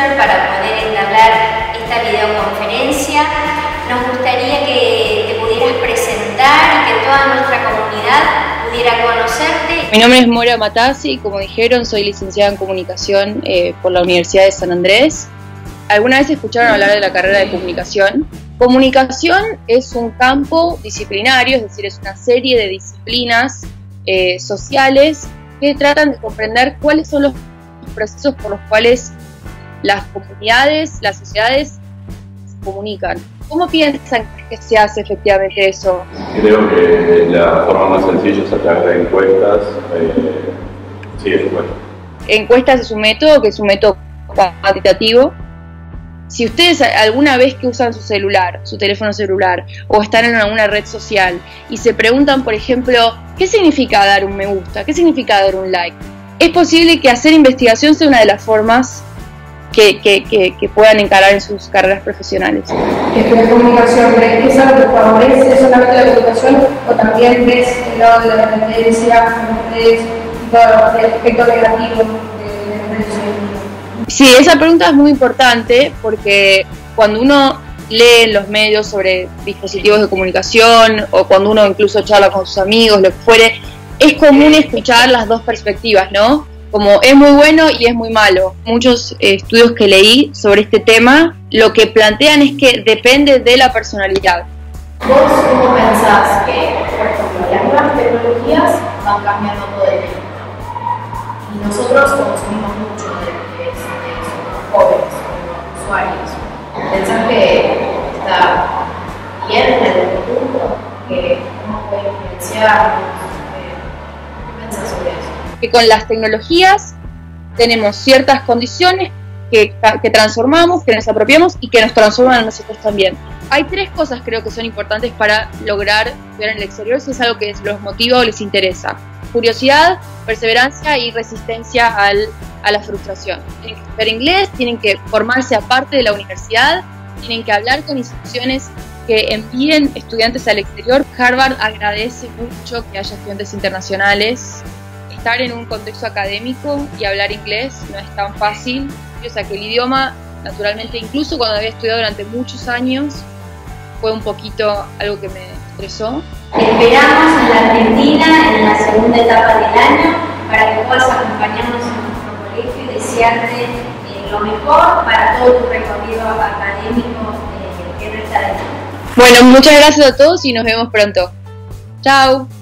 Twitter para poder entablar esta videoconferencia. Nos gustaría que te pudieras presentar y que toda nuestra comunidad pudiera conocerte. Mi nombre es Mora Matassi, como dijeron, soy licenciada en Comunicación por la Universidad de San Andrés. ¿Alguna vez escucharon hablar de la carrera de Comunicación? Comunicación es un campo disciplinario, es decir, es una serie de disciplinas sociales que tratan de comprender cuáles son los procesos por los cuales las comunidades, las sociedades se comunican. ¿Cómo piensan que se hace efectivamente eso? Creo que la forma más sencilla es a través de encuestas. Sí, encuestas. Encuestas es un método que es un método cuantitativo. Si ustedes alguna vez que usan su celular, su teléfono celular, o están en alguna red social y se preguntan, por ejemplo, ¿qué significa dar un me gusta? ¿Qué significa dar un like? Es posible que hacer investigación sea una de las formas que puedan encarar en sus carreras profesionales. ¿La comunicación crees que es algo que favorece solamente la comunicación o también ves el lado de la tendencia, todo el aspecto negativo de las redes sociales? Sí, esa pregunta es muy importante porque cuando uno lee en los medios sobre dispositivos de comunicación o cuando uno incluso charla con sus amigos, lo que fuere, es común escuchar las dos perspectivas, ¿no? Como es muy bueno y es muy malo. Muchos estudios que leí sobre este tema lo que plantean es que depende de la personalidad. ¿Vos cómo pensás que, por ejemplo, las nuevas tecnologías van cambiando todo el tiempo? Y nosotros consumimos mucho de lo que es los jóvenes, los usuarios. ¿Pensás que está bien en algún punto? ¿Cómo puede influenciarnos? ¿Qué pensás sobre eso? Que con las tecnologías tenemos ciertas condiciones que transformamos, que nos apropiamos y que nos transforman a nosotros también. Hay tres cosas creo que son importantes para lograr estudiar en el exterior si es algo que los motiva o les interesa. Curiosidad, perseverancia y resistencia a la frustración. Tienen que estudiar inglés, tienen que formarse aparte de la universidad, tienen que hablar con instituciones que envíen estudiantes al exterior. Harvard agradece mucho que haya estudiantes internacionales. Estar en un contexto académico y hablar inglés no es tan fácil. O sea que el idioma, naturalmente, incluso cuando había estudiado durante muchos años, fue un poquito algo que me estresó. Te esperamos en la Argentina en la segunda etapa del año para que puedas acompañarnos en nuestro colegio y desearte lo mejor para todo tu recorrido académico que resta del año. Bueno, muchas gracias a todos y nos vemos pronto. Chao.